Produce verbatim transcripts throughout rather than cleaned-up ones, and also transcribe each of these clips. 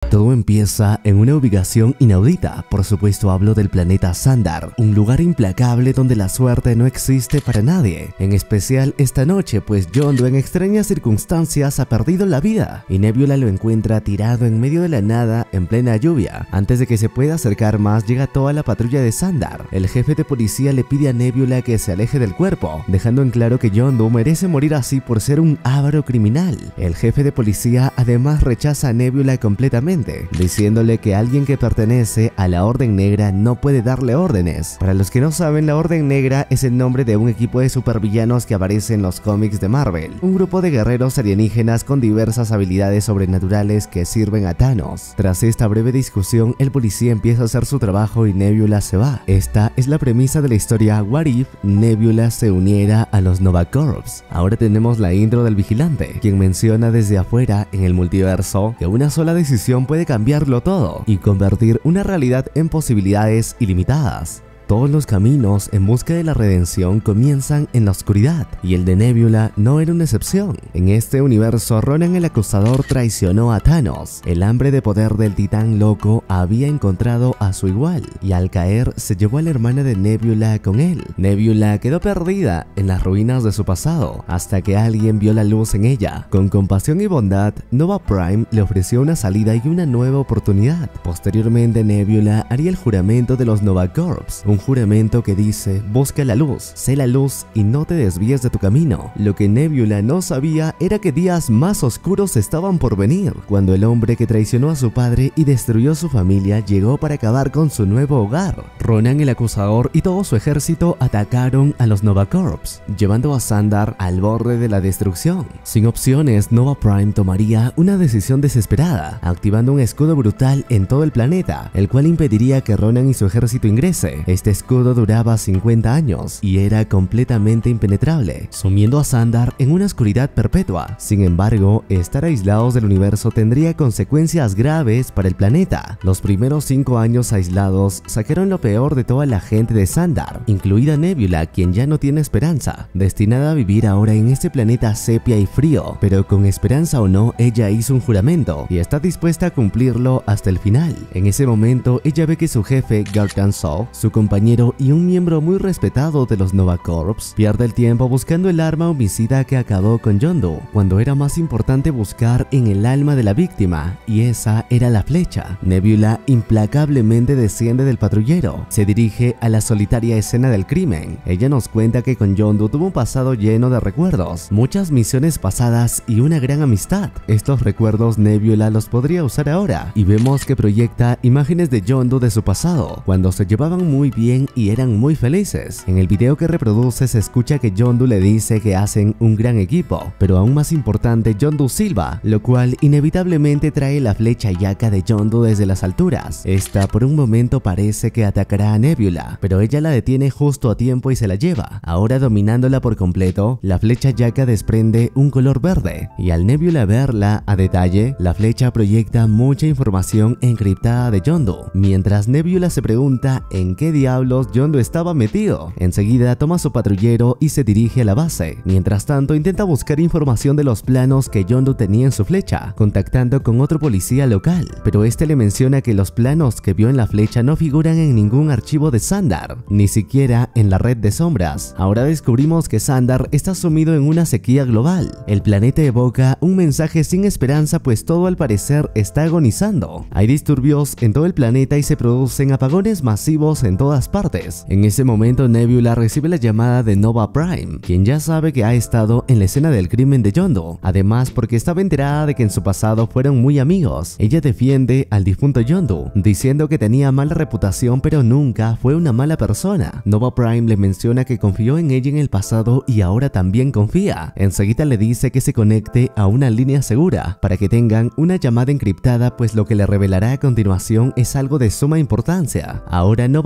Todo empieza en una ubicación inaudita, por supuesto hablo del planeta Xandar, un lugar implacable donde la suerte no existe para nadie, en especial esta noche, pues Yondu en extrañas circunstancias ha perdido la vida y Nebula lo encuentra tirado en medio de la nada en plena lluvia. Antes de que se pueda acercar más, llega toda la patrulla de Xandar. El jefe de policía le pide a Nebula que se aleje del cuerpo, dejando en claro que Yondu merece morir así por ser un avaro criminal. El jefe de policía además rechaza a Nebula completamente, diciéndole que alguien que pertenece a la Orden Negra no puede darle órdenes. Para los que no saben, la Orden Negra es el nombre de un equipo de supervillanos que aparece en los cómics de Marvel, un grupo de guerreros alienígenas con diversas habilidades sobrenaturales que sirven a Thanos. Tras esta breve discusión, el policía empieza a hacer su trabajo y Nebula se va. Esta es la premisa de la historia What If Nebula se uniera a los Nova Corps. Ahora tenemos la intro del vigilante, quien menciona desde afuera en el multiverso que una sola decisión puede cambiarlo todo y convertir una realidad en posibilidades ilimitadas. Todos los caminos en busca de la redención comienzan en la oscuridad, y el de Nebula no era una excepción. En este universo, Ronan el Acusador traicionó a Thanos. El hambre de poder del titán loco había encontrado a su igual, y al caer se llevó a la hermana de Nebula con él. Nebula quedó perdida en las ruinas de su pasado, hasta que alguien vio la luz en ella. Con compasión y bondad, Nova Prime le ofreció una salida y una nueva oportunidad. Posteriormente, Nebula haría el juramento de los Nova Corps, un juramento que dice: busca la luz, sé la luz y no te desvíes de tu camino. Lo que Nebula no sabía era que días más oscuros estaban por venir, cuando el hombre que traicionó a su padre y destruyó su familia llegó para acabar con su nuevo hogar. Ronan el Acusador y todo su ejército atacaron a los Nova Corps, llevando a Xandar al borde de la destrucción. Sin opciones, Nova Prime tomaría una decisión desesperada, activando un escudo brutal en todo el planeta, el cual impediría que Ronan y su ejército ingrese. Este escudo duraba cincuenta años y era completamente impenetrable, sumiendo a Xandar en una oscuridad perpetua. Sin embargo, estar aislados del universo tendría consecuencias graves para el planeta. Los primeros cinco años aislados sacaron lo peor de toda la gente de Xandar, incluida Nebula, quien ya no tiene esperanza, destinada a vivir ahora en este planeta sepia y frío. Pero con esperanza o no, ella hizo un juramento y está dispuesta a cumplirlo hasta el final. En ese momento, ella ve que su jefe, Gargan Soh, su compañero y un miembro muy respetado de los Nova Corps, pierde el tiempo buscando el arma homicida que acabó con Yondu, cuando era más importante buscar en el alma de la víctima, y esa era la flecha. Nebula implacablemente desciende del patrullero, se dirige a la solitaria escena del crimen. Ella nos cuenta que con Yondu tuvo un pasado lleno de recuerdos, muchas misiones pasadas y una gran amistad. Estos recuerdos Nebula los podría usar ahora, y vemos que proyecta imágenes de Yondu de su pasado, cuando se llevaban muy bien y eran muy felices. En el video que reproduce se escucha que Yondu le dice que hacen un gran equipo, pero aún más importante, Yondu silba, lo cual inevitablemente trae la flecha Yaka de Yondu desde las alturas. Esta por un momento parece que atacará a Nebula, pero ella la detiene justo a tiempo y se la lleva. Ahora dominándola por completo, la flecha Yaka desprende un color verde, y al Nebula verla a detalle, la flecha proyecta mucha información encriptada de Yondu, mientras Nebula se pregunta en qué diablos Yondu estaba metido. Enseguida toma su patrullero y se dirige a la base. Mientras tanto, intenta buscar información de los planos que Yondu tenía en su flecha, contactando con otro policía local, pero este le menciona que los planos que vio en la flecha no figuran en ningún archivo de Xandar, ni siquiera en la red de sombras. Ahora descubrimos que Xandar está sumido en una sequía global. El planeta evoca un mensaje sin esperanza, pues todo al parecer está agonizando. Hay disturbios en todo el planeta y se producen apagones masivos en todas partes. En ese momento, Nebula recibe la llamada de Nova Prime, quien ya sabe que ha estado en la escena del crimen de Yondu, además porque estaba enterada de que en su pasado fueron muy amigos. Ella defiende al difunto Yondu, diciendo que tenía mala reputación pero nunca fue una mala persona. Nova Prime le menciona que confió en ella en el pasado y ahora también confía. Enseguida le dice que se conecte a una línea segura para que tengan una llamada encriptada, pues lo que le revelará a continuación es algo de suma importancia. Ahora Nova Prime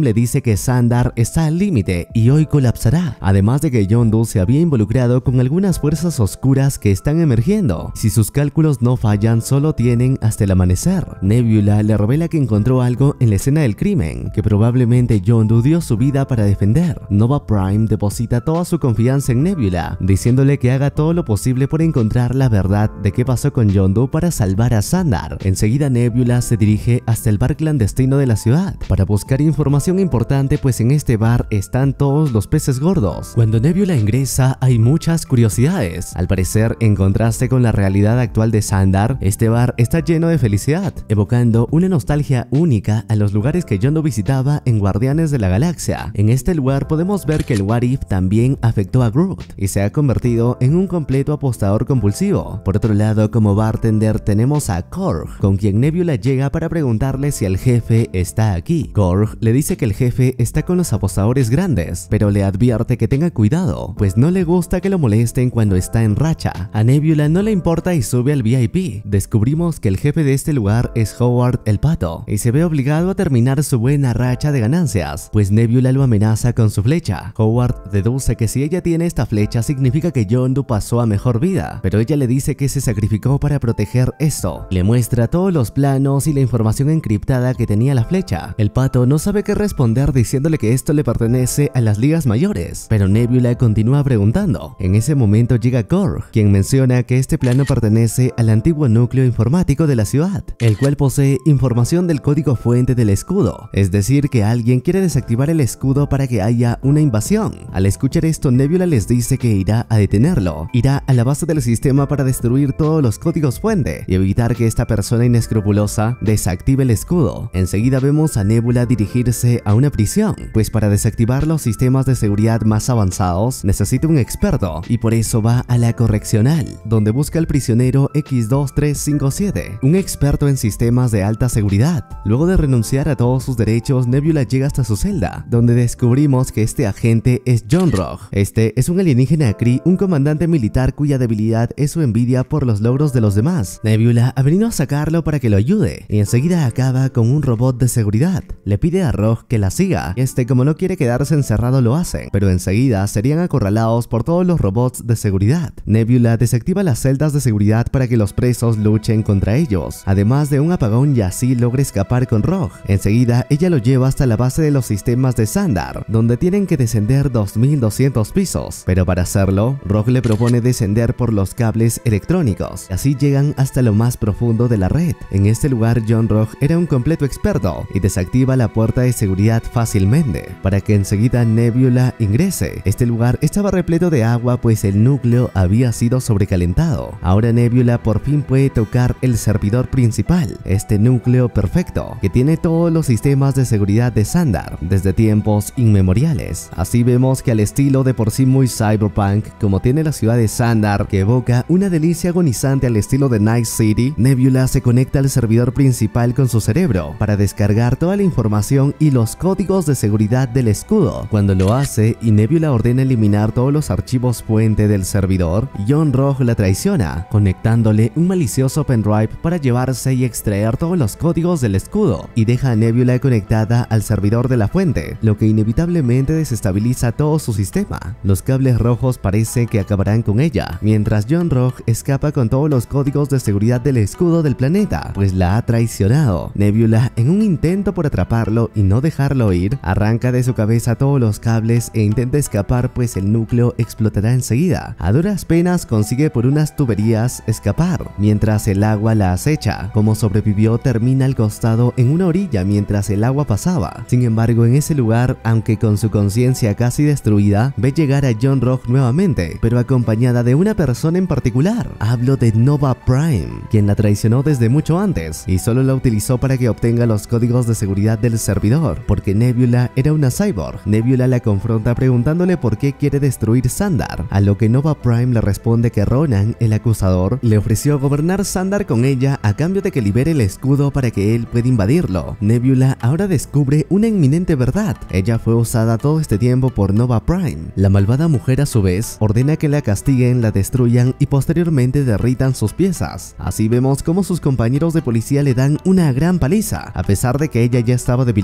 Prime le dice que Xandar está al límite y hoy colapsará, además de que Yondu se había involucrado con algunas fuerzas oscuras que están emergiendo. Si sus cálculos no fallan, solo tienen hasta el amanecer. Nebula le revela que encontró algo en la escena del crimen, que probablemente Yondu dio su vida para defender. Nova Prime deposita toda su confianza en Nebula, diciéndole que haga todo lo posible por encontrar la verdad de qué pasó con Yondu para salvar a Xandar. Enseguida Nebula se dirige hasta el bar clandestino de la ciudad para buscar información importante, pues en este bar están todos los peces gordos. Cuando Nebula ingresa hay muchas curiosidades. Al parecer, en contraste con la realidad actual de Xandar, este bar está lleno de felicidad, evocando una nostalgia única a los lugares que Yondu visitaba en Guardianes de la Galaxia. En este lugar podemos ver que el What If también afectó a Groot y se ha convertido en un completo apostador compulsivo. Por otro lado, como bartender tenemos a Korg, con quien Nebula llega para preguntarle si el jefe está aquí. Korg le dice que el jefe está con los apostadores grandes, pero le advierte que tenga cuidado, pues no le gusta que lo molesten cuando está en racha. A Nebula no le importa y sube al V I P. Descubrimos que el jefe de este lugar es Howard el Pato, y se ve obligado a terminar su buena racha de ganancias, pues Nebula lo amenaza con su flecha. Howard deduce que si ella tiene esta flecha significa que Yondu pasó a mejor vida, pero ella le dice que se sacrificó para proteger esto. Le muestra todos los planos y la información encriptada que tenía la flecha. El Pato no sabe qué responder, diciéndole que esto le pertenece a las ligas mayores, pero Nebula continúa preguntando. En ese momento llega Korg, quien menciona que este plano pertenece al antiguo núcleo informático de la ciudad, el cual posee información del código fuente del escudo, es decir que alguien quiere desactivar el escudo para que haya una invasión. Al escuchar esto, Nebula les dice que irá a detenerlo, irá a la base del sistema para destruir todos los códigos fuente y evitar que esta persona inescrupulosa desactive el escudo. Enseguida vemos a Nebula dirigirse a una prisión, pues para desactivar los sistemas de seguridad más avanzados necesita un experto, y por eso va a la correccional, donde busca al prisionero equis dos tres cinco siete, un experto en sistemas de alta seguridad. Luego de renunciar a todos sus derechos, Nebula llega hasta su celda, donde descubrimos que este agente es John-Rogg. Este es un alienígena Kree, un comandante militar cuya debilidad es su envidia por los logros de los demás. Nebula ha venido a sacarlo para que lo ayude, y enseguida acaba con un robot de seguridad. Le pide a Rogg que la siga, y este, como no quiere quedarse encerrado, lo hace, pero enseguida serían acorralados por todos los robots de seguridad. Nebula desactiva las celdas de seguridad para que los presos luchen contra ellos, además de un apagón, y así logra escapar con Rogg. Enseguida ella lo lleva hasta la base de los sistemas de Xandar, donde tienen que descender dos mil doscientos pisos, pero para hacerlo, Rogg le propone descender por los cables electrónicos, así llegan hasta lo más profundo de la red. En este lugar, John-Rogg era un completo experto y desactiva la puerta de seguridad fácilmente, para que enseguida Nebula ingrese. Este lugar estaba repleto de agua, pues el núcleo había sido sobrecalentado. Ahora Nebula por fin puede tocar el servidor principal, este núcleo perfecto, que tiene todos los sistemas de seguridad de Xandar desde tiempos inmemoriales. Así vemos que al estilo de por sí muy cyberpunk, como tiene la ciudad de Xandar, que evoca una delicia agonizante al estilo de Night City, Nebula se conecta al servidor principal con su cerebro para descargar toda la información y los códigos de seguridad del escudo. Cuando lo hace y Nebula ordena eliminar todos los archivos fuente del servidor, John-Rogg la traiciona, conectándole un malicioso pendrive para llevarse y extraer todos los códigos del escudo, y deja a Nebula conectada al servidor de la fuente, lo que inevitablemente desestabiliza todo su sistema. Los cables rojos parece que acabarán con ella, mientras John-Rogg escapa con todos los códigos de seguridad del escudo del planeta, pues la ha traicionado. Nebula, en un intento por atraparlo y no dejarlo ir, arranca de su cabeza todos los cables e intenta escapar, pues el núcleo explotará enseguida. A duras penas consigue por unas tuberías escapar, mientras el agua la acecha. Como sobrevivió, termina al costado en una orilla mientras el agua pasaba. Sin embargo, en ese lugar, aunque con su conciencia casi destruida, ve llegar a John-Rogg nuevamente, pero acompañada de una persona en particular. Hablo de Nova Prime, quien la traicionó desde mucho antes y solo la utilizó para que obtenga los códigos de seguridad del servidor, porque Nebula era una cyborg. Nebula la confronta preguntándole por qué quiere destruir Xandar, a lo que Nova Prime le responde que Ronan, el acusador, le ofreció gobernar Xandar con ella a cambio de que libere el escudo para que él pueda invadirlo. Nebula ahora descubre una inminente verdad: ella fue usada todo este tiempo por Nova Prime. La malvada mujer, a su vez, ordena que la castiguen, la destruyan y posteriormente derritan sus piezas. Así vemos cómo sus compañeros de policía le dan una gran paliza, a pesar de que ella ya estaba debilitada.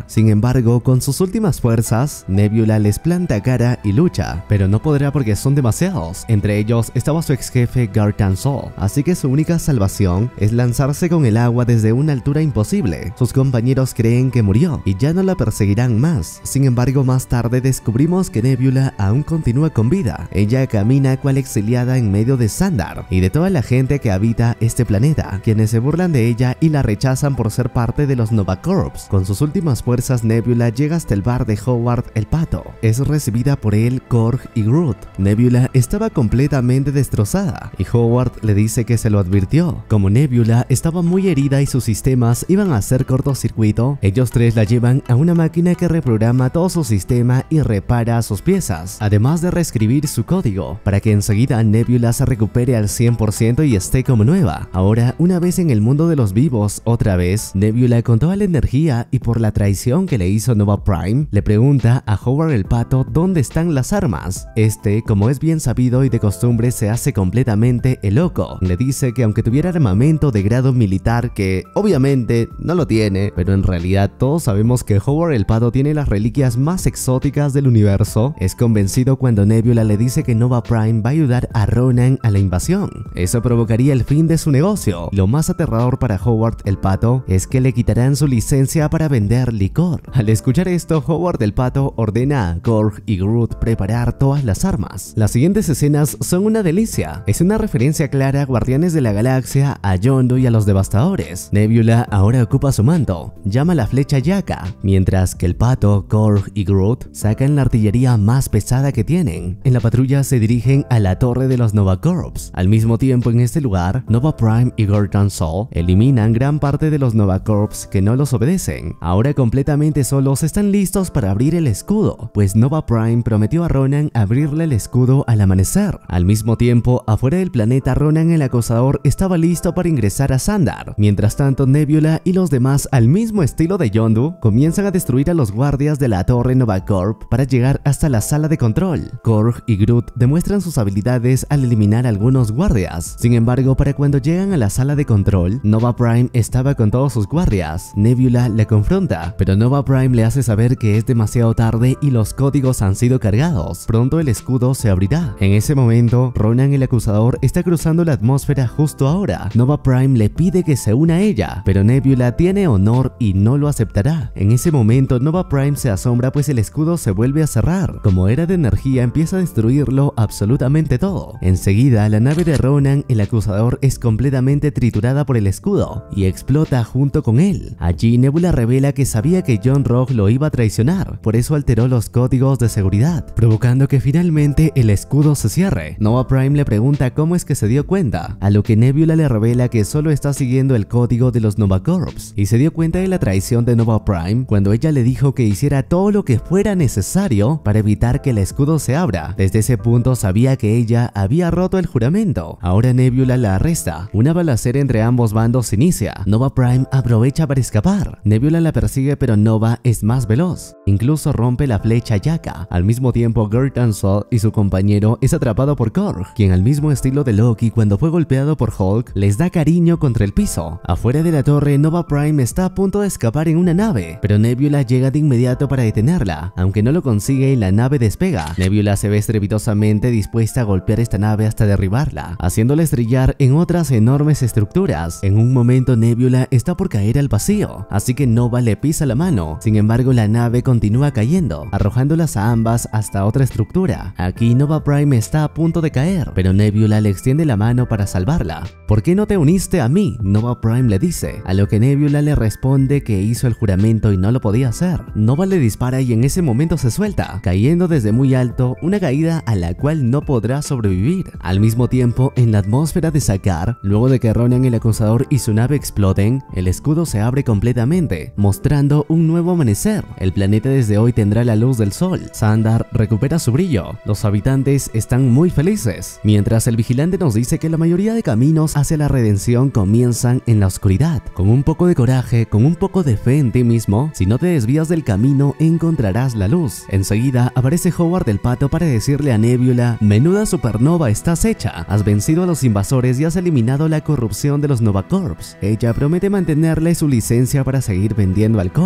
Nebula. Sin embargo, con sus últimas fuerzas, Nebula les planta cara y lucha, pero no podrá porque son demasiados. Entre ellos estaba su ex jefe Gartan Sol, así que su única salvación es lanzarse con el agua desde una altura imposible. Sus compañeros creen que murió y ya no la perseguirán más. Sin embargo, más tarde descubrimos que Nebula aún continúa con vida. Ella camina cual exiliada en medio de Xandar y de toda la gente que habita este planeta, quienes se burlan de ella y la rechazan por ser parte de los Nova Corps. Con sus últimas fuerzas, Nebula llega hasta el bar de Howard el Pato. Es recibida por él, Korg y Groot. Nebula estaba completamente destrozada y Howard le dice que se lo advirtió. Como Nebula estaba muy herida y sus sistemas iban a hacer cortocircuito, ellos tres la llevan a una máquina que reprograma todo su sistema y repara sus piezas, además de reescribir su código para que enseguida Nebula se recupere al cien por ciento y esté como nueva. Ahora, una vez en el mundo de los vivos, otra vez, Nebula, con toda la energía y por la traición que le hizo Nova Prime, le pregunta a Howard el Pato dónde están las armas. Este, como es bien sabido y de costumbre, se hace completamente el loco. Le dice que aunque tuviera armamento de grado militar, que obviamente no lo tiene, pero en realidad todos sabemos que Howard el Pato tiene las reliquias más exóticas del universo, es convencido cuando Nebula le dice que Nova Prime va a ayudar a Ronan a la invasión. Eso provocaría el fin de su negocio. Lo más aterrador para Howard el Pato es que le quitarán su licencia para vender licor. Al escuchar esto, Howard el Pato ordena a Korg y Groot preparar todas las armas. Las siguientes escenas son una delicia. Es una referencia clara a Guardianes de la Galaxia, a Yondu y a los Devastadores. Nebula ahora ocupa su manto, llama la flecha Yaka, mientras que el Pato, Korg y Groot sacan la artillería más pesada que tienen. En la patrulla se dirigen a la torre de los Nova Corps. Al mismo tiempo, en este lugar, Nova Prime y Gartan Sol eliminan gran parte de los Nova Corps que no los obedecen. Ahora completamente solos están listos para abrir el escudo, pues Nova Prime prometió a Ronan abrirle el escudo al amanecer. Al mismo tiempo, afuera del planeta, Ronan el acosador estaba listo para ingresar a Xandar. Mientras tanto, Nebula y los demás, al mismo estilo de Yondu, comienzan a destruir a los guardias de la torre Nova Corp para llegar hasta la sala de control. Korg y Groot demuestran sus habilidades al eliminar a algunos guardias. Sin embargo, para cuando llegan a la sala de control, Nova Prime estaba con todos sus guardias. Nebula la confronta, pero Nova Prime le hace saber que es demasiado tarde y los códigos han sido cargados. Pronto el escudo se abrirá. En ese momento, Ronan el acusador está cruzando la atmósfera justo ahora. Nova Prime le pide que se una a ella, pero Nebula tiene honor y no lo aceptará. En ese momento, Nova Prime se asombra pues el escudo se vuelve a cerrar. Como era de energía, empieza a destruirlo absolutamente todo. Enseguida, la nave de Ronan el acusador es completamente triturada por el escudo y explota junto con él. Allí Nebula revela que sabía que John Rogue lo iba a traicionar, por eso alteró los códigos de seguridad, provocando que finalmente el escudo se cierre. Nova Prime le pregunta cómo es que se dio cuenta, a lo que Nebula le revela que solo está siguiendo el código de los Nova Corps y se dio cuenta de la traición de Nova Prime cuando ella le dijo que hiciera todo lo que fuera necesario para evitar que el escudo se abra. Desde ese punto sabía que ella había roto el juramento. Ahora Nebula la arresta. Una balacera entre ambos bandos se inicia. Nova Prime aprovecha para escapar. Nebula la persigue, pero Nova es más veloz. Incluso rompe la flecha Yaka. Al mismo tiempo, Gartan Sol y su compañero es atrapado por Korg, quien al mismo estilo de Loki cuando fue golpeado por Hulk les da cariño contra el piso. Afuera de la torre, Nova Prime está a punto de escapar en una nave, pero Nebula llega de inmediato para detenerla. Aunque no lo consigue, la nave despega. Nebula se ve estrepitosamente dispuesta a golpear esta nave hasta derribarla, haciéndola estrellar en otras enormes estructuras. En un momento, Nebula está por caer al vacío, así que Nova le pisa la mano. Sin embargo, la nave continúa cayendo, arrojándolas a ambas hasta otra estructura. Aquí Nova Prime está a punto de caer, pero Nebula le extiende la mano para salvarla. ¿Por qué no te uniste a mí?, Nova Prime le dice, a lo que Nebula le responde que hizo el juramento y no lo podía hacer. Nova le dispara y en ese momento se suelta, cayendo desde muy alto, una caída a la cual no podrá sobrevivir. Al mismo tiempo, en la atmósfera de Sakaar, luego de que Ronan el acusador y su nave exploten, el escudo se abre completamente, mostrando un nuevo amanecer. El planeta desde hoy tendrá la luz del sol. Xandar recupera su brillo. Los habitantes están muy felices, mientras el vigilante nos dice que la mayoría de caminos hacia la redención comienzan en la oscuridad. Con un poco de coraje, con un poco de fe en ti mismo, si no te desvías del camino, encontrarás la luz. Enseguida aparece Howard el Pato para decirle a Nebula: menuda supernova estás hecha, has vencido a los invasores y has eliminado la corrupción de los Nova Corps. Ella promete mantenerle su licencia para seguir vendiendo alcohol.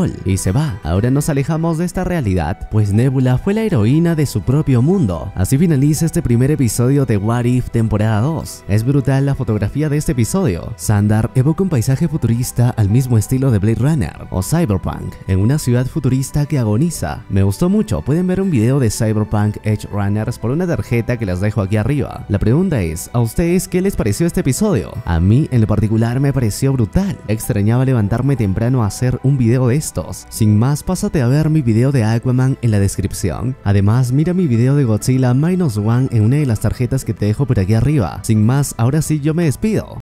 control y se va. Ahora nos alejamos de esta realidad, pues Nebula fue la heroína de su propio mundo. Así finaliza este primer episodio de What If temporada dos. Es brutal la fotografía de este episodio. Xandar evoca un paisaje futurista al mismo estilo de Blade Runner o Cyberpunk, en una ciudad futurista que agoniza. Me gustó mucho, pueden ver un video de Cyberpunk Edge Runners por una tarjeta que les dejo aquí arriba. La pregunta es, ¿a ustedes qué les pareció este episodio? A mí en lo particular me pareció brutal. Extrañaba levantarme temprano a hacer un video de estos. Sin más, pásate a ver mi video de Aquaman en la descripción. Además, mira mi video de Godzilla Minus One en una de las tarjetas que te dejo por aquí arriba. Sin más, ahora sí yo me despido.